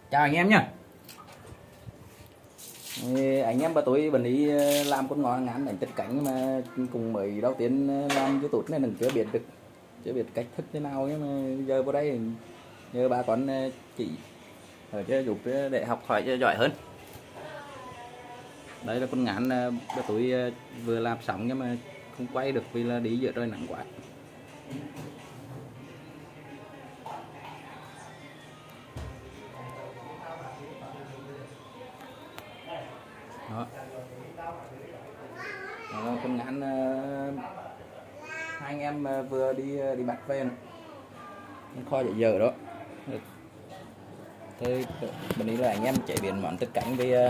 Chào anh em nhá. Anh em bà tôi bần ý làm con ngõ ngắn đánh tất cánh mà cùng mới đầu tiên làm YouTube nên chưa biết được, chưa biết cách thức thế nào, nhưng mà giờ vào đây nhờ bà con chỉ ở cho giúp để học hỏi cho giỏi hơn. Đây là con ngắn bà tôi vừa làm xong nhưng mà không quay được vì là đi giữa trời nắng quá. Đó. Đó, con ngắn hai anh em vừa đi bắt về này. Kho dễ dở đó. Thế bênนี้là anh em chế biến món thịt cánh với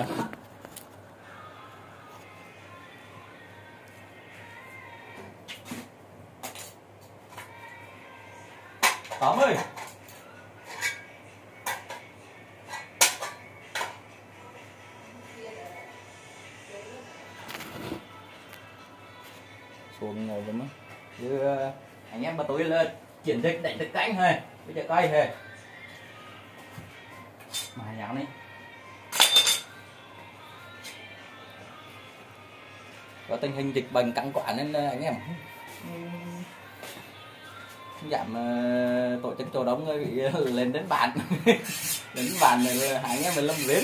Tóm ơi. Xuống ngồi lắm á. Như anh em bà tôi là chiến dịch đánh thịt cánh thôi. Bây giờ coi thôi. Mà nháo đi. Có tình hình dịch bệnh căng quá nên anh em giảm tổ chức chỗ đông rồi bị lên đến bàn đến bàn này là hai anh em mình lâm viếng.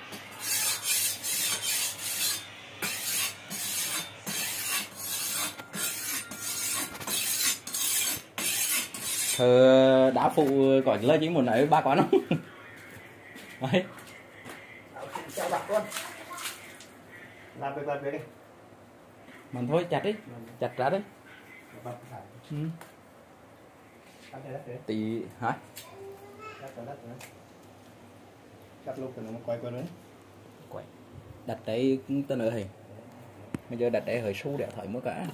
Đá phụ có lời chỉ muốn nói ba con không? Đấy. Chào bà con. Làm về đi. Mình thôi chặt đi, chặt ra đấy. Ừ. Tí hả? Cắt lúc rồi nó quay qua nữa. Quay. Đặt đấy cũng tên nữa thì. Bây giờ đặt đấy hơi xu để thổi mới cả.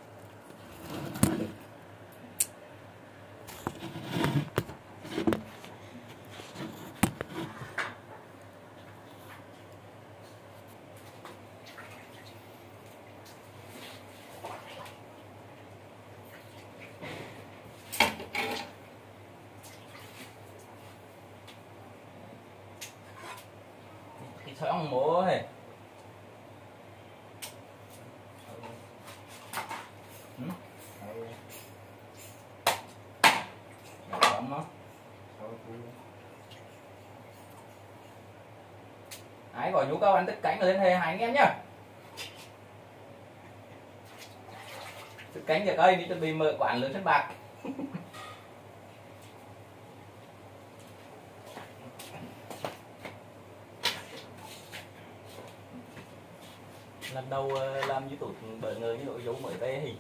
Thôi ông bố ơi. Ai có nhu cầu ăn thịt cánh lên thì hai anh em nhá. Thịt cánh giờ ơi đi chuẩn bị mở quán lớn sân bạc. Lần đầu làm YouTube bởi người như nội dấu mới về thì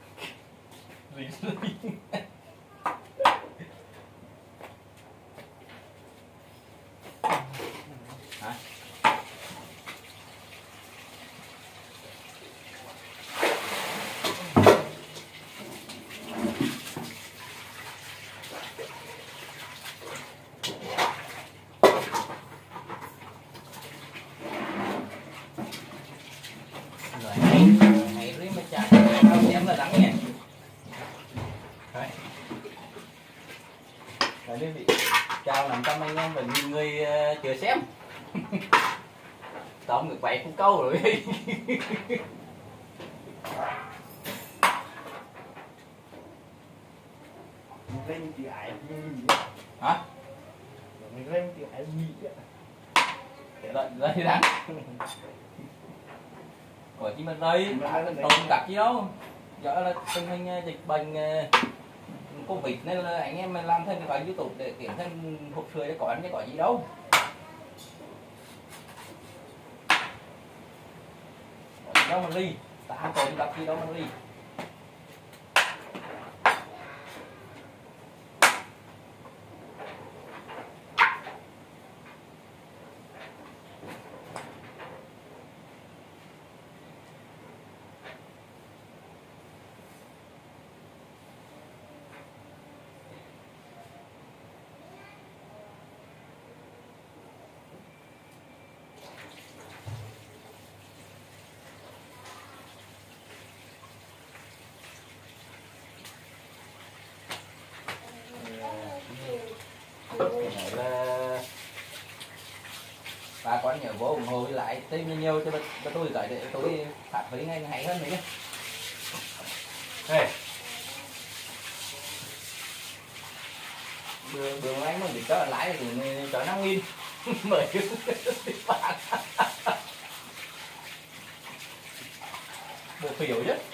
hả? Hãy riêng mà chặt đâu xem là đắng nhỉ. Đấy đi bị chào 500 anh em và nhiều người chưa xem. Tóm được vậy cũng câu rồi. Lên thì ai Hả? lên thì ai gì Để đây đắng. Của chị mình đây tồn cặp gì đâu. Giờ là tình hình dịch bệnh Covid nên là anh em mình làm thêm cái gói YouTube để kiếm thêm hộp sưởi để có ăn chứ có gì đâu. Đâu mà ly, ta tồn cặp gì đâu mà ly. bà con nhớ vô ủng hộ với lại thêm nhiều cho tôi cái để tôi phát huy ngay hay hơn nữa nhé. Đây. Đường anh mà bị cho lái thì cho 5.000 mời bạn bộ phiếu chứ.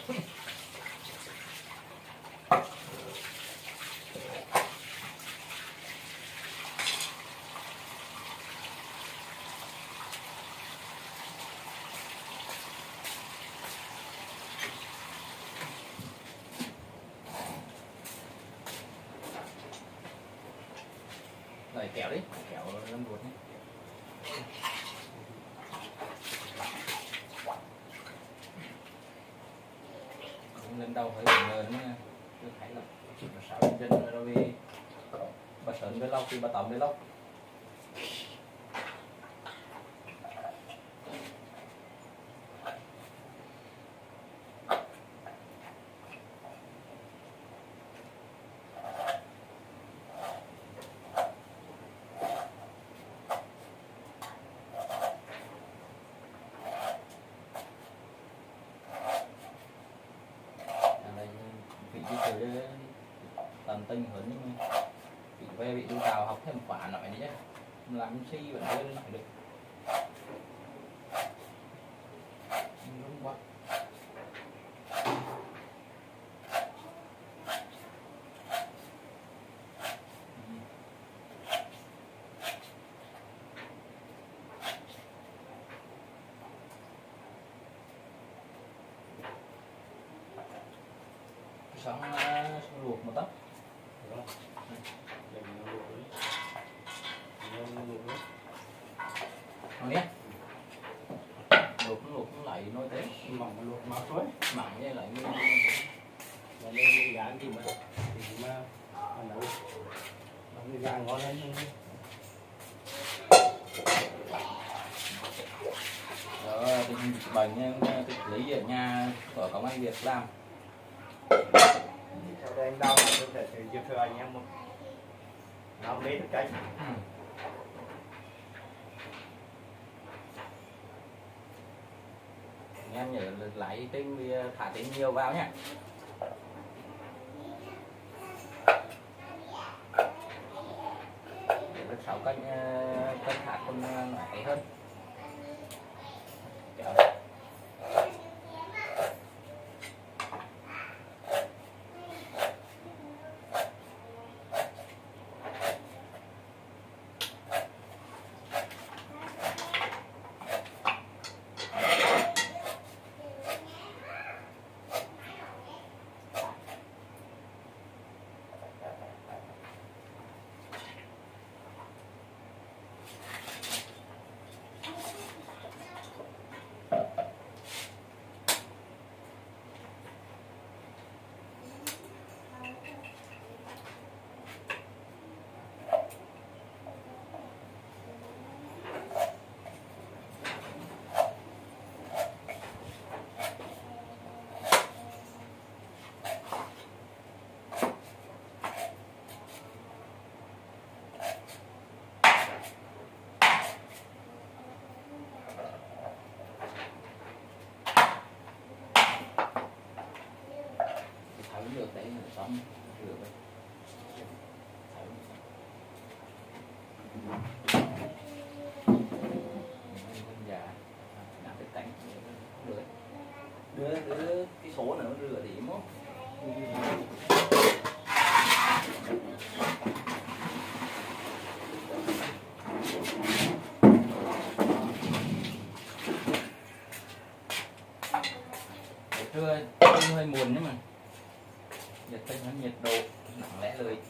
Rồi kéo đi, kéo lâm ruột nhé. Lên đầu phải ngờ nữa nha. Tôi thấy là sao chân rồi vì bà sớm với lóc thì bà tóm với lóc. Vị trí chơi tầm tinh hơn nhưng mà bị về bị đu tàu học thêm khóa nói nhé, làm si vẫn quên nói được đúng quá. Xong luộc một tấc. Còn nhé. Luộc lại nôi thế. Mỏng luộc máu suối. Mỏng như lại như Và lên gán gì mà nấu. Nó gán ngon hơn. đó tình hình dịch bệnh tích lý ở nhà của công an Việt làm. Sau đây anh đau là tôi sẽ thử giúp cho anh em một làm đến cái Em nhớ lấy tinh thả tinh nhiều vào nhé. Để được 6 cân thả con ấy hơn. Kéo. Được đấy là xong rửa vậy. Dạ làm cái cánh đưa cái số nữa rửa thì mốt thưa hơi muộn nhưng mà nhiệt tinh nó nhiệt độ nặng lẽ lời.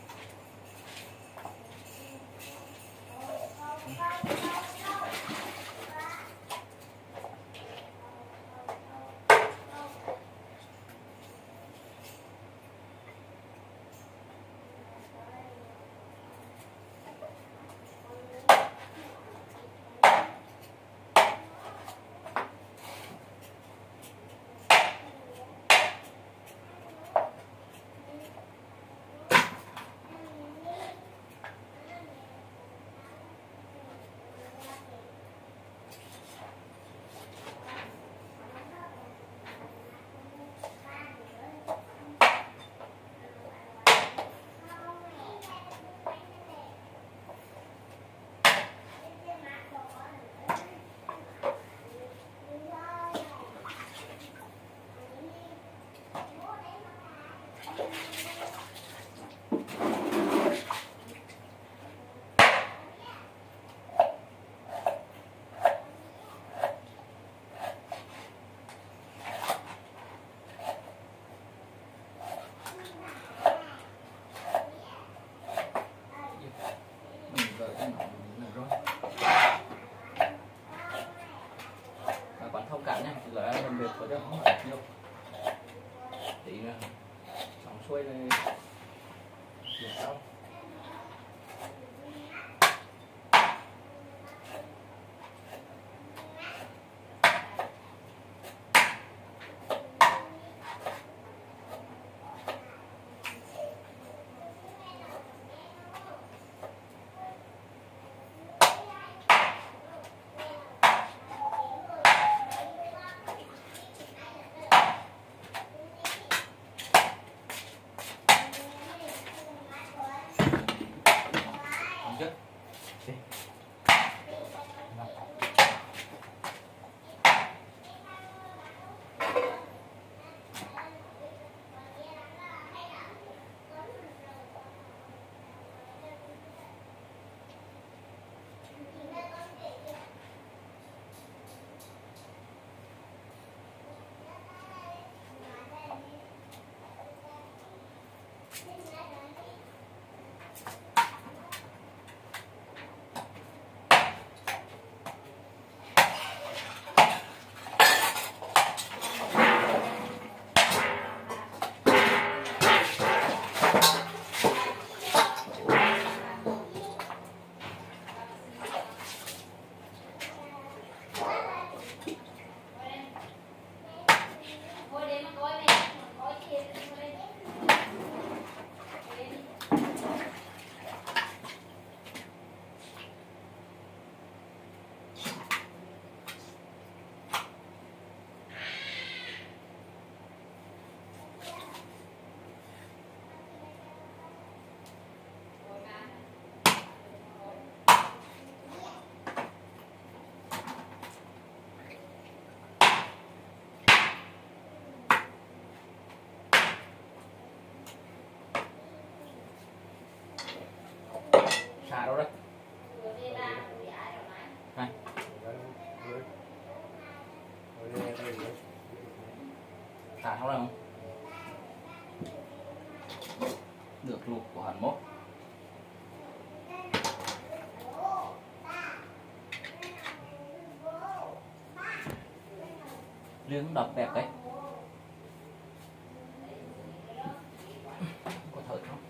Xà đâu đấy? Này. Xà không đâu không? Được luộc của hẳn mốt. Lương đập đẹp đấy. Có thở không?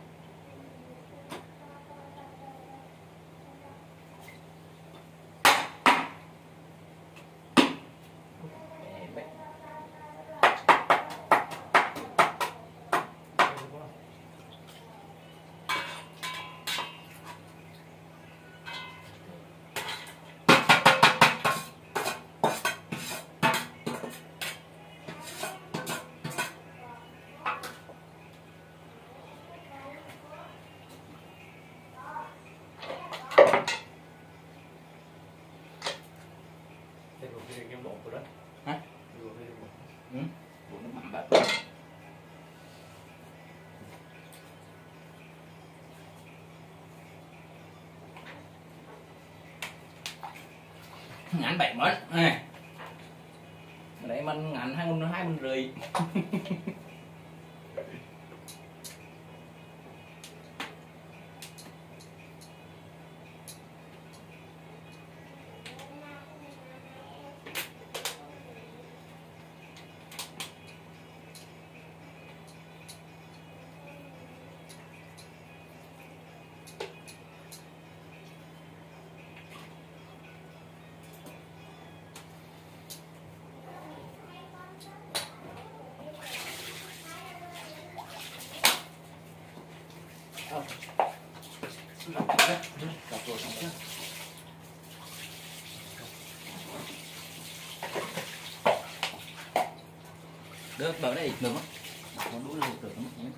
Hả? Ừ. Bún nó mặn bạch. Ngắn 7 mét này. Đấy mình ngắn 2 mình rưỡi. Được, bảo đây được không? Nó đũa luộc được không?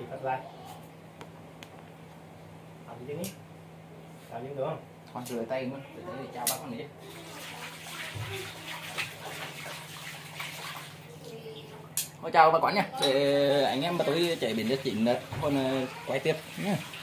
thì cắt lại làm gì đi làm những được không con rửa tay mất để chào bác con đi. Chào bà con nha, để anh em mà tôi chế biến cho chín rồi còn quay tiếp nhé.